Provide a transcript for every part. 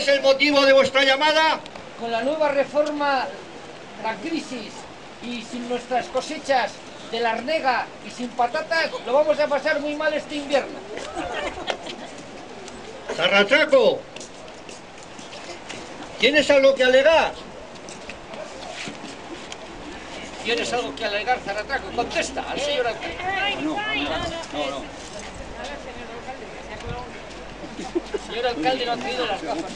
es el motivo de vuestra llamada? Con la nueva reforma, la crisis y sin nuestras cosechas de la arnega y sin patatas, lo vamos a pasar muy mal este invierno. Zarratraco, ¿tienes algo que alegar? ¿Tienes algo que alegar, Zarratraco? Contesta al señor alcalde. No. El señor alcalde no ha traído las gafas.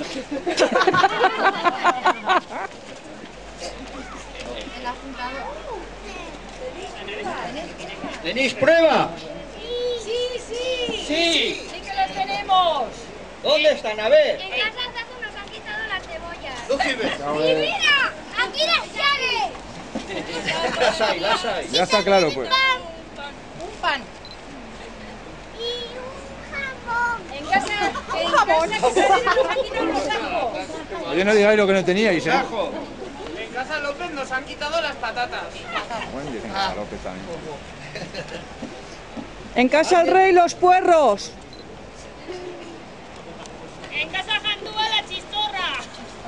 ¿Tenéis prueba? Sí. ¡Sí! Sí que lo tenemos. ¿Dónde están? A ver. En casa Zazu nos han quitado las cebollas. ¿Tú qué ves? ¡Y mira! ¡Aquí las llaves! Las hay. Ya está claro, pues. Un pan. Y un jamón. En casa nos han quitado los ajos. Oye, no digáis lo que no teníais, ¿eh? Ajo. En casa López nos han quitado las patatas. Bueno, dicen que a López también. En casa el rey los puerros. En casa Jandúa la chistorra.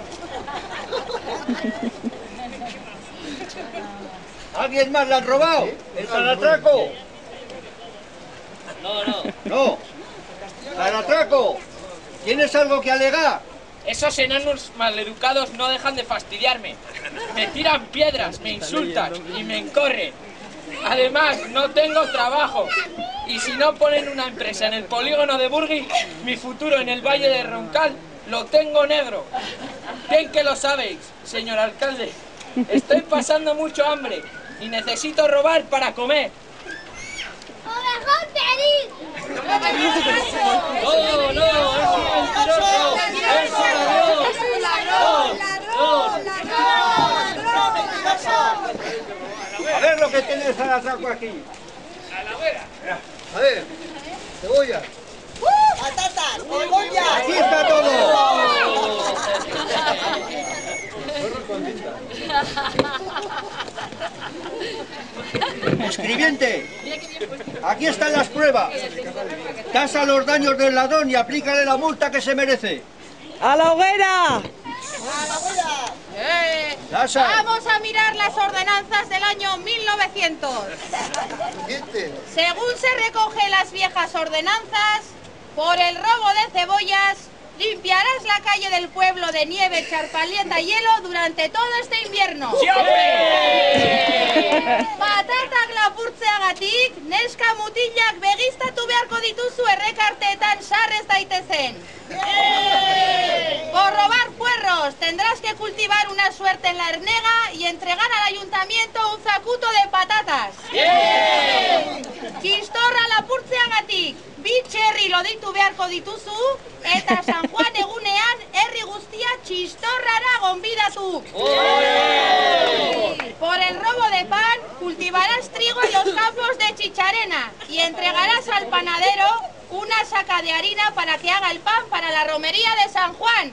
¿Alguien más la han robado? ¿El Zarratraco? No. Zarratraco, ¿tienes algo que alegar? Esos enanos maleducados no dejan de fastidiarme. Me tiran piedras, me insultan y me encorren. Además, no tengo trabajo. Y si no ponen una empresa en el polígono de Burgui, mi futuro en el Valle de Roncal lo tengo negro. Bien que lo sabéis, señor alcalde. Estoy pasando mucho hambre y necesito robar para comer. ¡Ovejón Perín! No, es un A ver lo que tiene el Zarratraco aquí. A ver, cebolla. ¡Patatas! ¡Cebolla! Aquí está todo. Escribiente, aquí están las pruebas. Tasa los daños del ladrón y aplícale la multa que se merece. ¡A la hoguera! Las hay. Vamos a mirar las ordenanzas del año 1900. Según se recoge las viejas ordenanzas, por el robo de cebollas, limpiarás la calle del pueblo de nieve, charpalienta y hielo durante todo este invierno. ¡Sí, Patatak lapurtzeagatik, neska mutilak begiztatu beharko dituzu errekarteetan sarrez daitezen. Por robar puerros, tendrás que cultivar una suerte en la ernega y entregar al ayuntamiento un zacuto de patatas. Txistorra lapurtzeagatik, bi txerri loditu beharko dituzu, eta San Juan egunean herri guztia txistorrara gonbidatu. Por el robo de pan, cultivarás trigo en los campos de Chicharena y entregarás al panadero una saca de harina para que haga el pan para la romería de San Juan.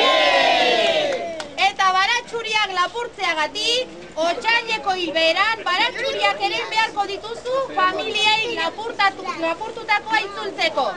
Eta baratxuriak lapurtzeagatik, otsaileko hilberan baratxuriak ere beharko dituzu familiei lapurtutakoa itzultzeko.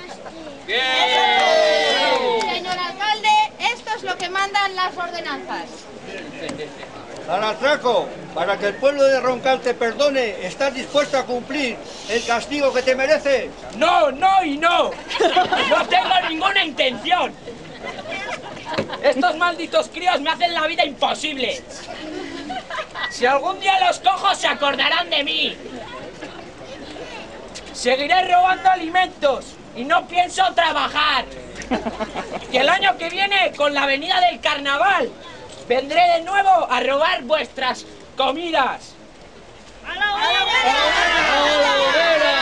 Señor alcalde, esto es lo que mandan las ordenanzas. Zarratraco, para que el pueblo de Roncal te perdone, ¿estás dispuesto a cumplir el castigo que te merece? No, no y no. No tengo ninguna intención. Estos malditos críos me hacen la vida imposible. Si algún día los cojo, se acordarán de mí. Seguiré robando alimentos y no pienso trabajar. Y el año que viene, con la venida del carnaval, vendré de nuevo a robar vuestras comidas. ¡A la hoguera!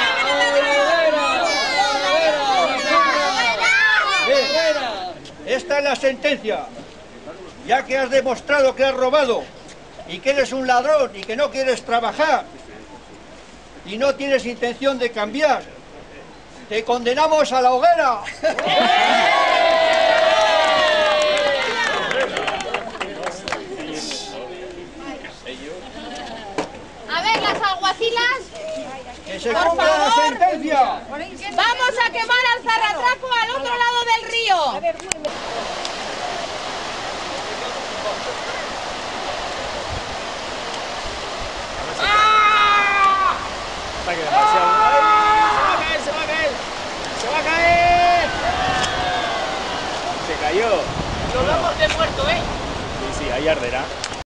Esta es la sentencia. Ya que has demostrado que has robado y que eres un ladrón y que no quieres trabajar y no tienes intención de cambiar, te condenamos a la hoguera. A ver, las alguacilas. ¡Que se cumpla la sentencia! Vamos a quemar al Zarratraco al otro lado del río. cayó. Lo damos de muerto, ¿eh? Sí, ahí arderá.